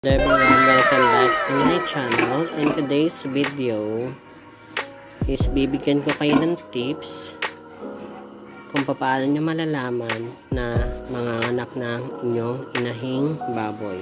Hello everyone, welcome back to my channel. In today's video is bibigyan ko kayo ng tips kung paano nyo malalaman na mga anak ng inyong inahing baboy.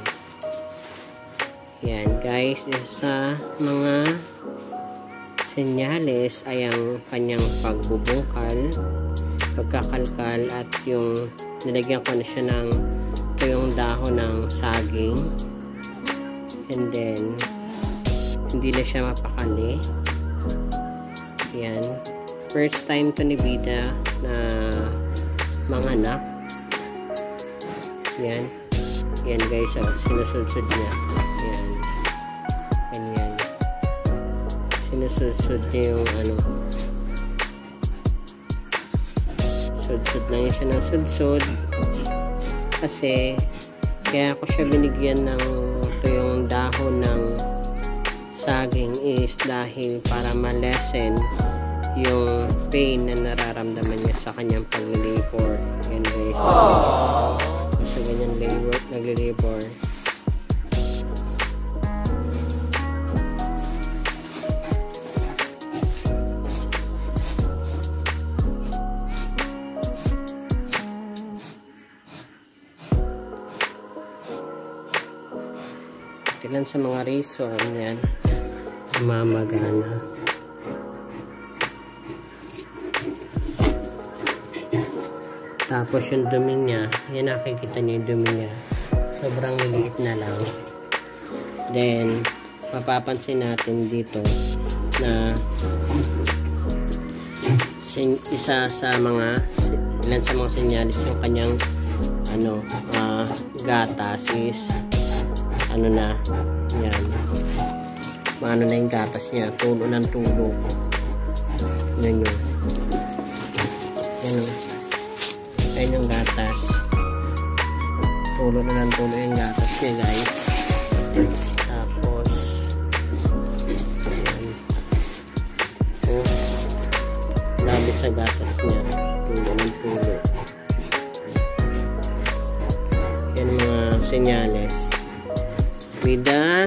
Yan guys, isa mga senyales ay ang kanyang pagbubungkal, pagkakalkal, at yung nilagyan ko na siya ng yung dahon ng saging. And then, hindi na siya mapakali. Yan. First time to ni Vida na manganak. Yan. Yan guys, oh. Sinusudsud niya. Yan. Ganyan. Sinusudsud niya yung ano. Sudsud lang siya ng sudsud. Kasi, kaya ako siya binigyan ng yung dahon ng saging is dahil para ma-lessen yung pain na nararamdaman niya sa kanyang pag-labor. Yan guys. Sa ganyan nag-labor. Ilan sa mga reason yan mamagana. Tapos yung dumi niya, yan nakikita niyo yung dumi niya, sobrang liliit na lang. Then mapapansin natin dito na isa sa mga ilan sa mga senyalis yung kanyang ano gatas is ano na, yan. Maano na yung gatas niya. Tulo ng tulo. Yan yun. Yan o. Yan yung gatas. Tulo na ng tulo yung gatas niya, guys. Tapos, yan. Oh, labit sa gatas niya. Tulo ng tulo. Yan mga senyales. Vida,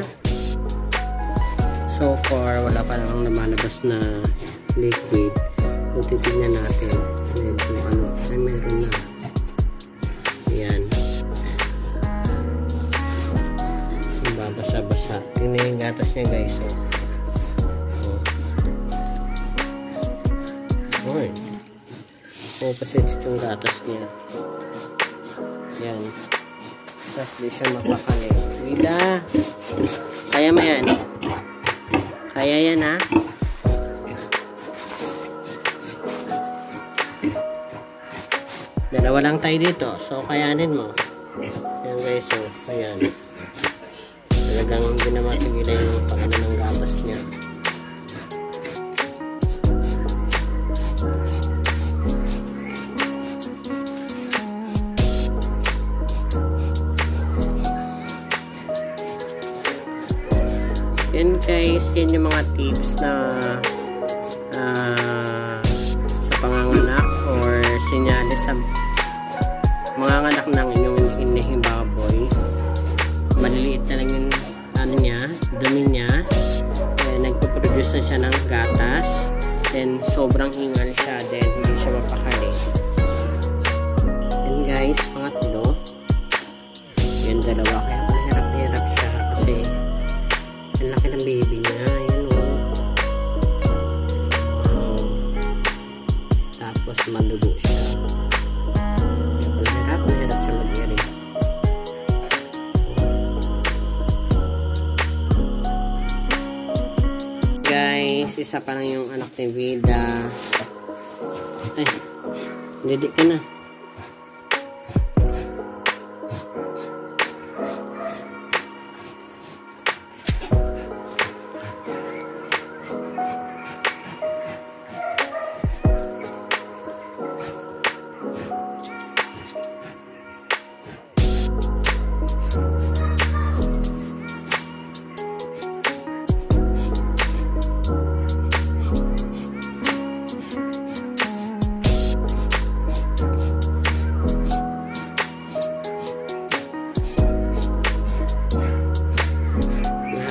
so far wala pa namang lumalabas na liquid. Kung titignan natin medyo ano, ay meron na. Yan, babasa-basa. Tingnan yung gatas niya guys. Oy, pasit yung gatas niya. Yan, tapos di siya mapakali. Vida, kaya mo yan? Kaya yan ha? Dalawa lang tayo dito, so kayanin mo. Yan guys, so ayan. Talagang hindi na matigilan yung pakala ng gatas niya. Yan guys, yan yung mga tips na sa panganganak or sinyalis sa manganganak ng inyong inahing baboy. Maliliit na lang yung ano niya, dumi niya. Nagpo-produce na siya ng gatas. Then sobrang hingal siya, then hindi siya mapakali. Yan guys, pangatlo. Yan dalawa, kaya mahirap na hirap siya kasi ang laki ng baby niya. Ayan o. Wow. Tapos malugo siya. Mahirap siya mag-iari. Guys, isa pa lang yung anak ni Vida. Ay, hindi ka na.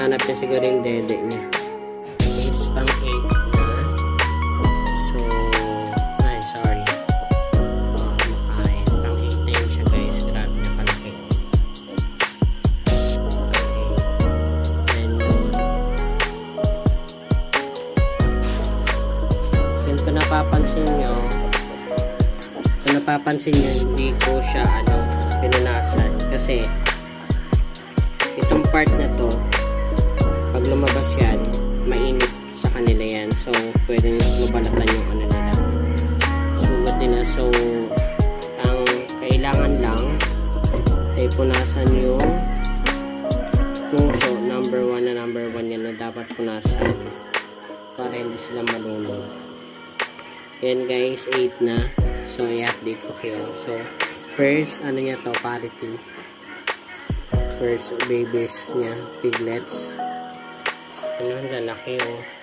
Hanap niya siguro yung dede niya. Is pang 8 na. So, ay, sorry. Makain. Pang 8 na yun siya guys. Grabe na palaki. Okay. Then, yun kung napapansin nyo, hindi ko siya pinunasan. Kasi, itong part na to, pag lumabas yan, mainit sa kanila yan. So, pwedeng mabalatan yung nila. Sugat nila. So, ang kailangan lang ay punasan yung puso. Number 1 yan na dapat punasan para hindi sila malunod. Yan guys, 8 na. So, i-update ko kayo. So, first, niya to, parity. First, babies niya, piglets. Ang lalaki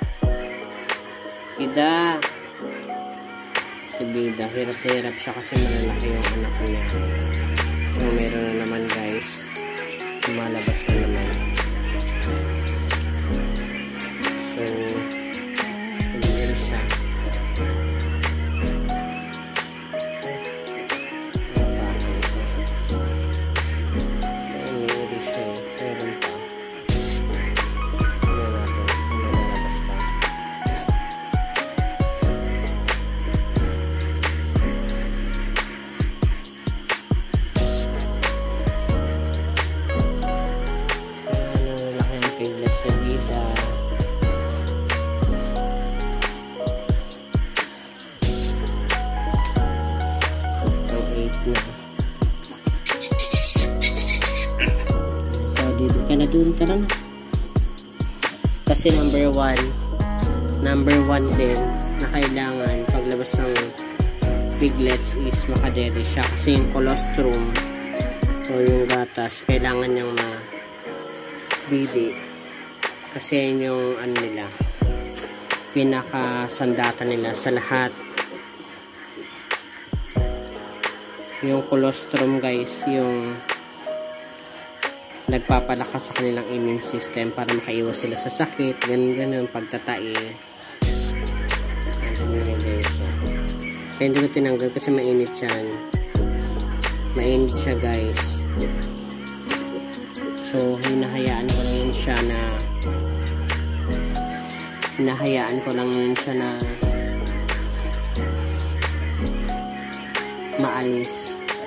Ida. Si Bida, hirap na hirap siya kasi malalaki yung anak niya. So, meron na naman guys. Lumalabas na naman. So, hindi siya. Doon ka na. Kasi number 1 din na kailangan paglabas ng piglets is makadere siya kasi yung colostrum o yung gatas kailangan niyang mabidi kasi yung nila pinakasandata nila sa lahat. Yung colostrum guys, yung nagpapalakas sa kanilang immune system para makaiwas sila sa sakit, ganun pagtatai. Kaya hindi ko tinanggal kasi mainit yan. Mainit siya guys. So, hinahayaan ko lang yun siya na maalis.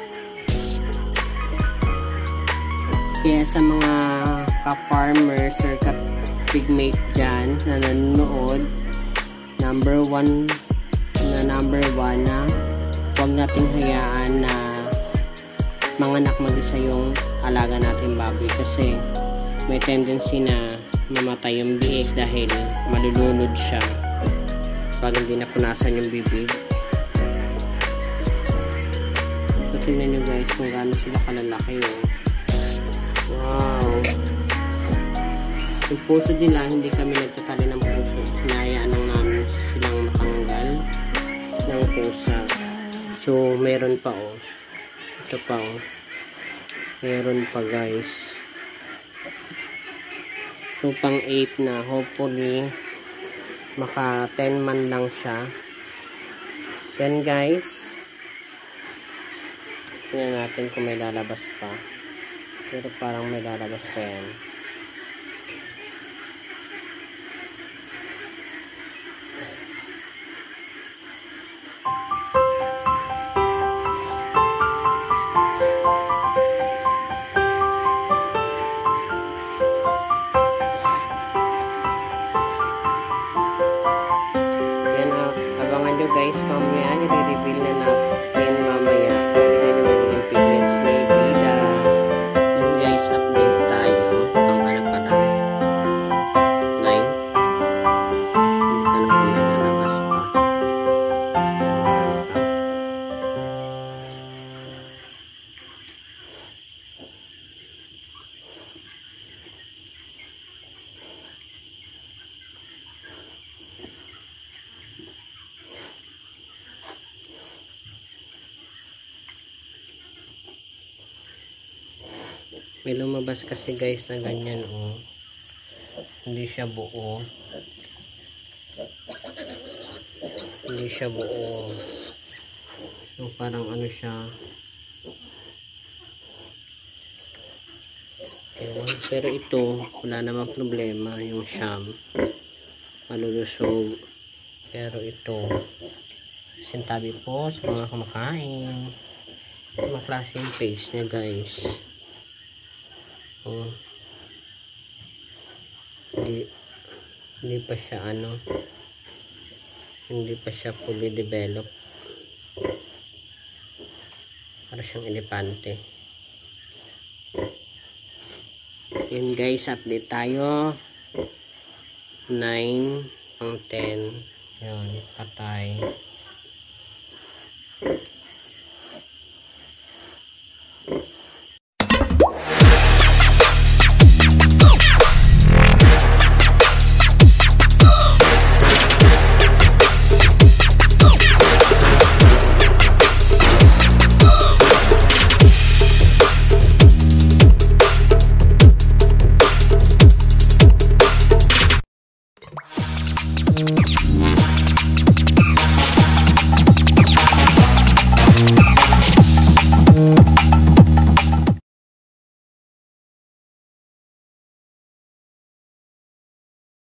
Kaya sa mga ka-farmers or ka-pigmate dyan na nanonood, number 1 na huwag nating hayaan na manganak mag-isa yung alaga natin baboy kasi may tendency na mamatay yung biik dahil malulunod siya pag hindi napunasan yung bibig. So, tingnan nyo guys kung gaano sila kalalaki Wow. Yung puso nila, hindi kami nagtatali ng puso. Hinayaan lang namin silang matanggal ng pusa. So, meron pa Ito pa Meron pa guys. So, pang 8 na. Hopefully, maka 10 man lang siya. Then guys, tingnan natin kung may lalabas pa. Pero parang may lalabas pa yan. Yan abangan nyo guys, mamaya nire-reveal na natin mamaya. Tignan nyo yung piglets ni Bida. Guys, update tayo. Ang anak pa tayo. 9. Hindi ka naman may nalabas pa. May lumabas kasi guys na ganyan Hindi siya buo. Hindi siya buo. So parang ano siya. Pero ito, wala namang problema. Yung siyam, malulusog. Pero ito, sintabi po sa mga kumakain. Mga klaseng paste niya, guys. Oh. Hindi pa siya ano, hindi pa siya fully developed. Para siyang elepante. Yun guys, update tayo. 9 pang 10. Yun, patay.